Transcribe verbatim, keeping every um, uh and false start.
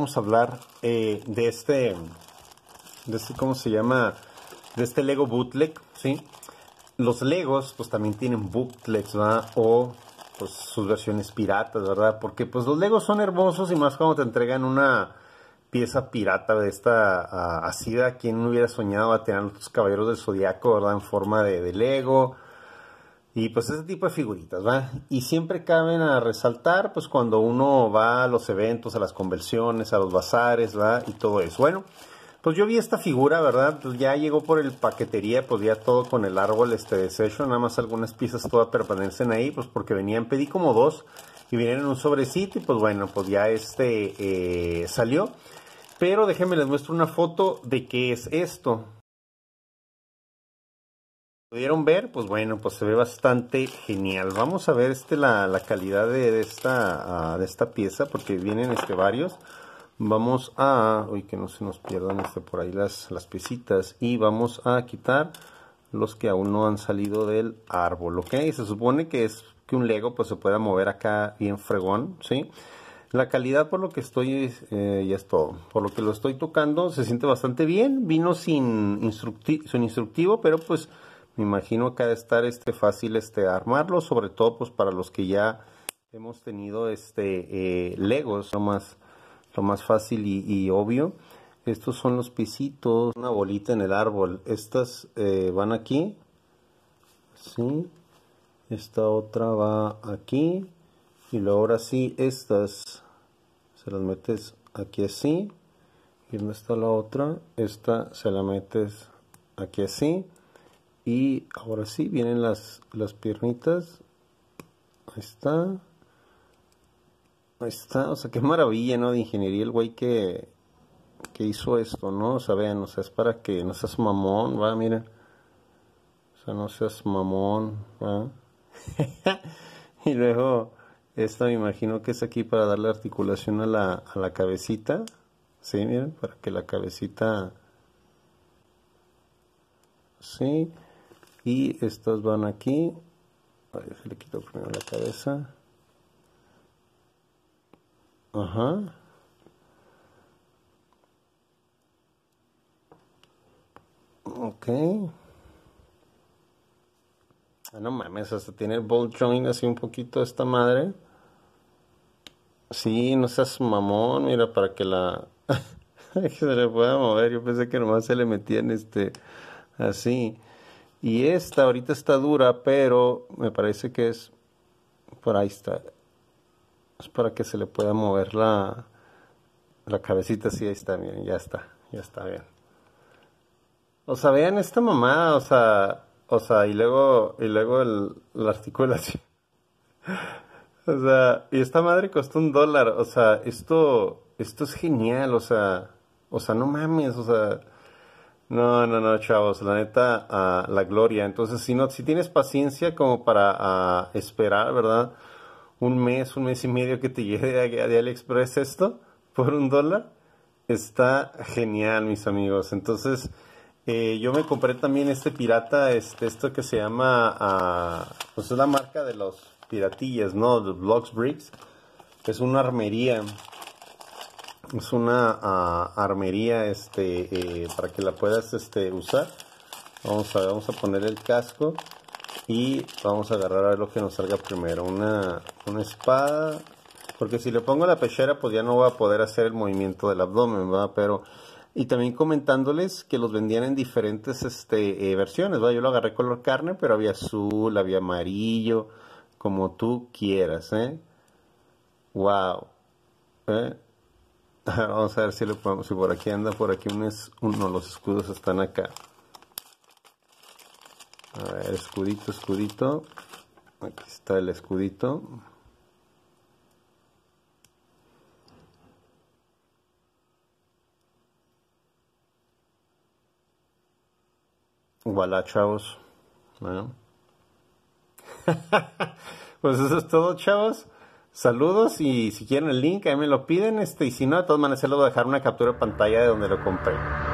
vamos a hablar eh, de este, de este, ¿cómo se llama? De este Lego bootleg, ¿sí? Los Legos, pues también tienen bootlegs, ¿verdad? O, pues, sus versiones piratas, ¿verdad? Porque, pues, los Legos son hermosos y más cuando te entregan una pieza pirata de esta, uh, así de quien no hubiera soñado a tener los Caballeros del Zodiaco, ¿verdad? En forma de, de Lego. Y pues ese tipo de figuritas, ¿va? Y siempre caben a resaltar, pues cuando uno va a los eventos, a las convenciones, a los bazares, ¿va? Y todo eso. Bueno, pues yo vi esta figura, ¿verdad? Pues ya llegó por el paquetería, pues ya todo con el árbol este deshecho, nada más algunas piezas todas permanecen ahí, pues porque venían, pedí como dos y vinieron en un sobrecito y pues bueno, pues ya este eh, salió. Pero déjenme les muestro una foto de qué es esto. ¿Pudieron ver? Pues bueno, pues se ve bastante genial. Vamos a ver este la, la calidad de, de, esta, uh, de esta pieza, porque vienen este varios. Vamos a... Uy, que no se nos pierdan este, por ahí las, las piecitas. Y vamos a quitar los que aún no han salido del árbol, ¿ok? Se supone que es que un Lego pues se pueda mover acá bien fregón, ¿sí? La calidad, por lo que estoy, eh, ya es todo. Por lo que lo estoy tocando, se siente bastante bien. Vino sin, instructi sin instructivo, pero pues... Me imagino que ha de estar este, fácil este, armarlo, sobre todo pues para los que ya hemos tenido este eh, Legos, lo más, lo más fácil y, y obvio. Estos son los pisitos, una bolita en el árbol. Estas eh, van aquí, ¿sí? Esta otra va aquí. Y luego ahora sí, estas se las metes aquí así. ¿Y dónde está la otra? Esta se la metes aquí así. Y ahora sí, vienen las, las piernitas. Ahí está. Ahí está. O sea, qué maravilla, ¿no? De ingeniería el güey que, que hizo esto, ¿no? O sea, vean, o sea, es para que no seas mamón, ¿va? Miren. O sea, no seas mamón, ¿va? Y luego, esta me imagino que es aquí para darle articulación a la, a la cabecita. Sí, miren, para que la cabecita... Sí. Y estas van aquí. A ver, se le quito primero la cabeza. Ajá. Ok. Ah, no mames, hasta tiene el ball joint así un poquito esta madre. Sí, no seas mamón, mira, para que la... que se le pueda mover. Yo pensé que nomás se le metían este... así. Y esta ahorita está dura, pero me parece que es... Por ahí está. Es para que se le pueda mover la, la cabecita. Sí, ahí está, miren, ya está. Ya está bien. O sea, vean esta mamada, o sea... O sea, y luego... Y luego el, la articulación. O sea, y esta madre costó un dólar. O sea, esto... Esto es genial, o sea... O sea, no mames, o sea... No, no, no, chavos, la neta, uh, la gloria. Entonces, si no, si tienes paciencia como para uh, esperar, ¿verdad? Un mes, un mes y medio que te llegue de, de AliExpress esto, por un dólar, está genial, mis amigos. Entonces, eh, yo me compré también este pirata, este, esto que se llama, uh, pues es la marca de los piratillas, ¿no? The Blox Bricks. Es una armería. Es una uh, armería este, eh, para que la puedas este, usar. Vamos a, vamos a poner el casco y vamos a agarrar a ver lo que nos salga primero. Una, una espada, porque si le pongo la pechera pues ya no voy a poder hacer el movimiento del abdomen, ¿verdad? Pero, y también comentándoles que los vendían en diferentes este, eh, versiones, ¿verdad? Yo lo agarré color carne, pero había azul, había amarillo, como tú quieras, ¿eh? Wow, ¿eh? Vamos a ver si, le podemos, si por aquí anda, por aquí unos, uno, los escudos están acá. A ver, escudito, escudito. Aquí está el escudito. Voilà, chavos. Bueno. Pues eso es todo, chavos. Saludos y si quieren el link ahí me lo piden, este, y si no, de todas maneras les voy a dejar una captura de pantalla de donde lo compré.